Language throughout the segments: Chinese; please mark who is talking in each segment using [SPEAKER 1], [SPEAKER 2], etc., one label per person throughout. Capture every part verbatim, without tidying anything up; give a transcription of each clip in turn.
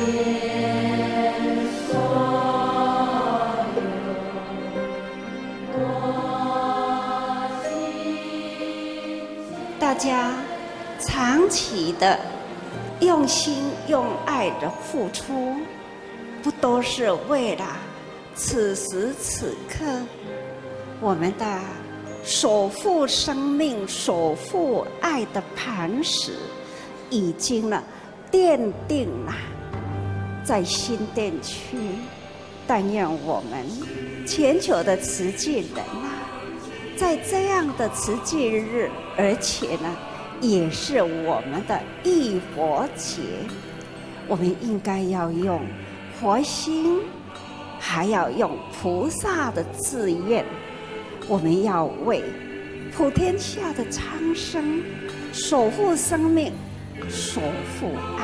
[SPEAKER 1] 大家长期的用心用爱的付出，不都是为了此时此刻我们的守护生命、守护爱的磐石已经了奠定了在新店区。但愿我们全球的慈济人啊，在这样的慈济日，而且呢，也是我们的忆佛节，我们应该要用佛心，还要用菩萨的志愿，我们要为普天下的苍生守护生命，守护爱。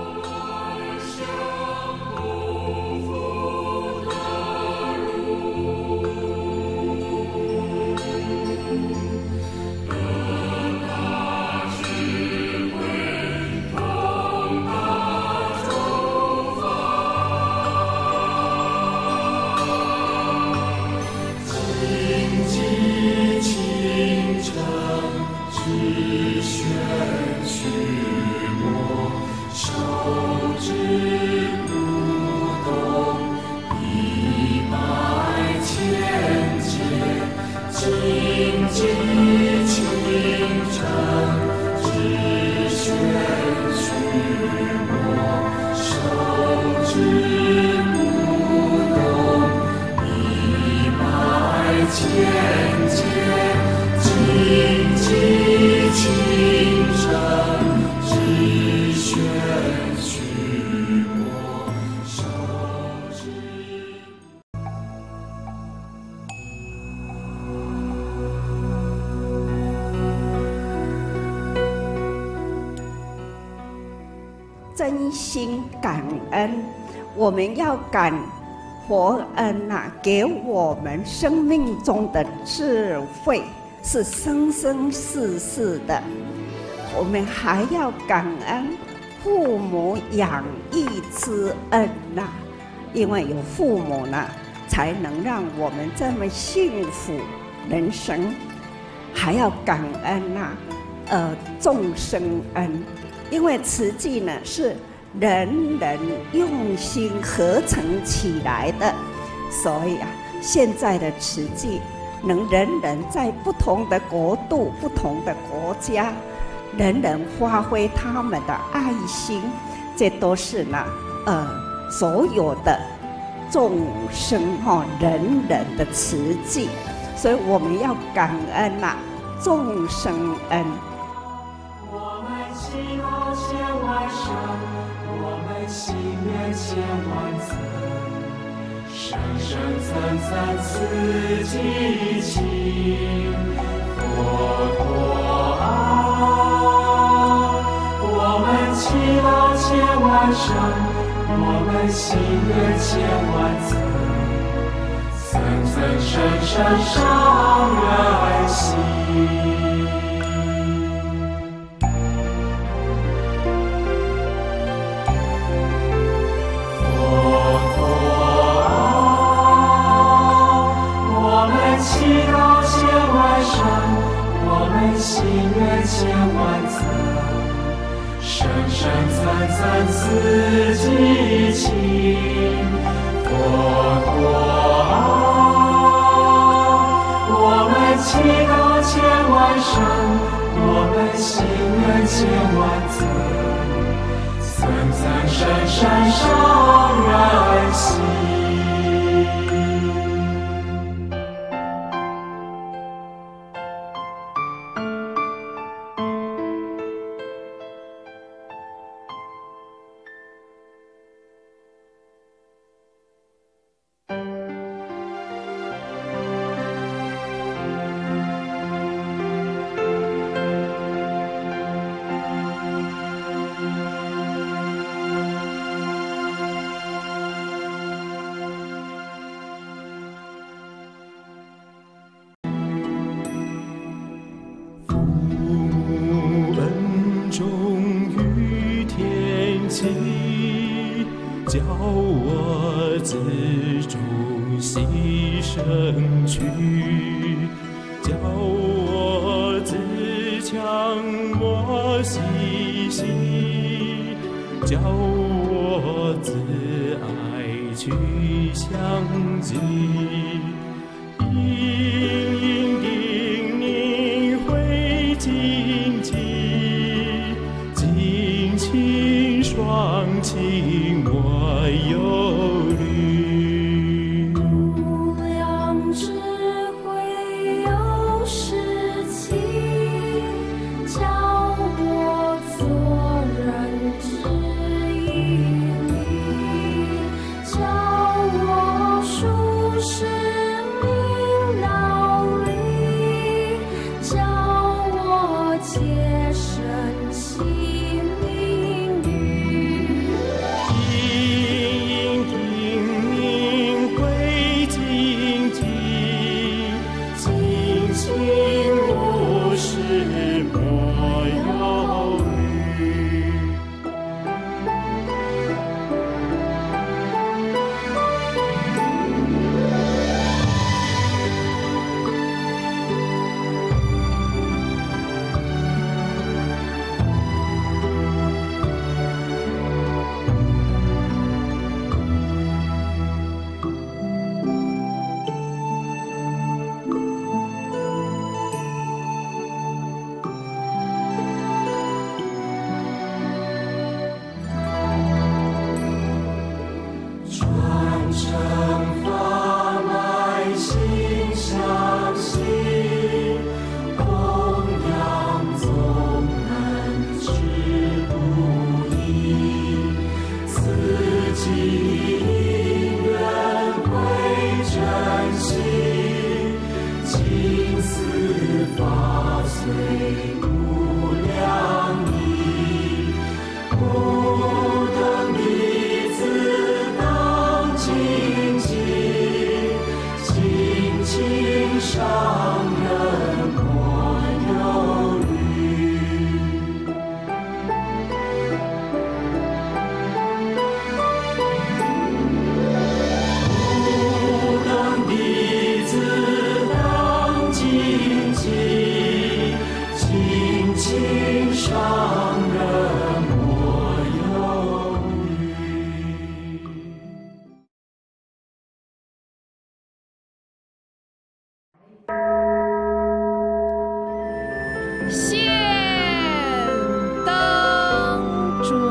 [SPEAKER 1] 真心感恩，我们要感佛恩呐、啊，给我们生命中的智慧是生生世世的。我们还要感恩父母养育之恩呐、啊，因为有父母呢，才能让我们这么幸福人生。还要感恩呐、啊，呃，众生恩。因为慈济呢是人人用心合成起来的，所以啊，现在的慈济能人人在不同的国度、不同的国家，人人发挥他们的爱心，这都是呢，呃，所有的众生哈、哦，人人的慈济，所以我们要感恩呐、啊，众生恩。
[SPEAKER 2] 千万声，我们心愿千万层，生生层层次激情，佛陀啊！我们祈祷千万声，我们心愿千万层，层层生生上人心。祈祷千万声，我们心愿千万层，生生层层次激情，佛陀啊！我们祈祷千万声，我们心愿千万层，层层生生上人心。 叫我自重牺牲去，叫我自强莫细细，叫我自爱去相济。因应你会荆棘，尽情双情莫忧虑。
[SPEAKER 3] 无量智慧有时期，教我做人之义理，教我属世明道理，教我洁身心灵语。
[SPEAKER 2] 因应明会荆棘，尽情无事莫忧虑。传承法脉心相系，弘扬宗门之不易，此际因缘会珍惜，尽思法随无量意，不等弟子当谨记，尽情上人莫忧虑。不等弟子当谨记，尽情上人莫忧虑。
[SPEAKER 3] 现灯烛。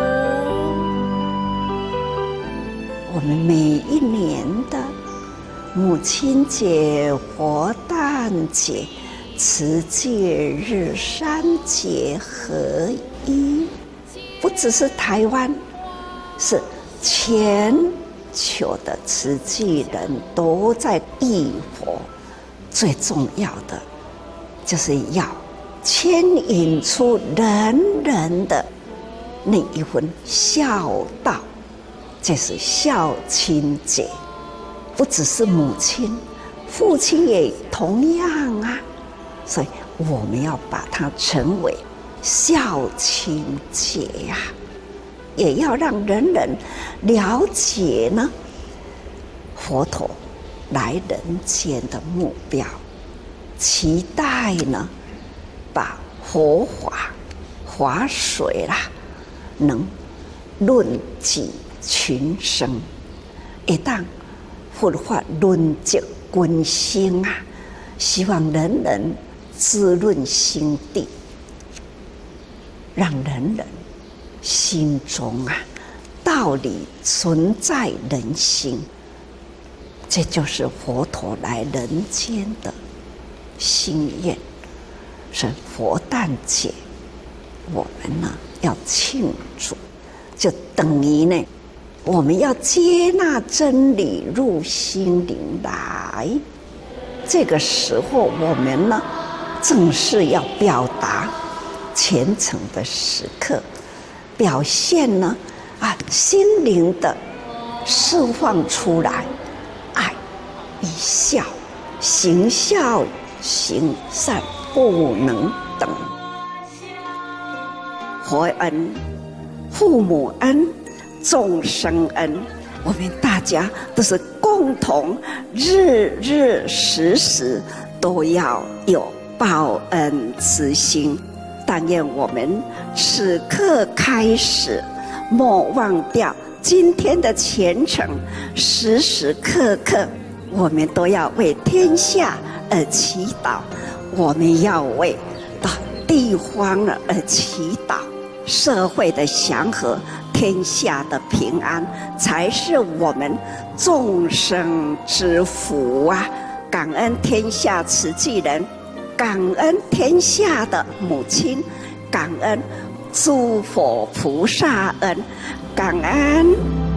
[SPEAKER 1] 我们每一年的母亲节、活诞节、慈济日三节合一，不只是台湾，是全球的慈济人都在忆佛。最重要的就是要牵引出人人的那一份孝道，这是孝亲节。不只是母亲，父亲也同样啊。所以我们要把它称为孝亲节呀、啊，也要让人人了解呢，佛陀来人间的目标，期待呢，把佛法、法水啦，能论及群生，一旦佛法论及群生啊，希望人人滋润心地，让人人心中啊道理存在人心。这就是佛陀来人间的心愿。是佛诞节，我们呢要庆祝，就等于呢，我们要接纳真理入心灵来。这个时候，我们呢正是要表达虔诚的时刻，表现呢啊心灵的释放出来，爱与孝，行孝行善不能等。佛恩、父母恩、 众生恩。我们大家都是共同日日时时都要有报恩之心。但愿我们此刻开始，莫忘掉今天的前程，时时刻刻我们都要为天下而祈祷，我们要为地方而祈祷，社会的祥和，天下的平安，才是我们众生之福啊！感恩天下慈济人，感恩天下的母亲，感恩诸佛菩萨恩，感恩。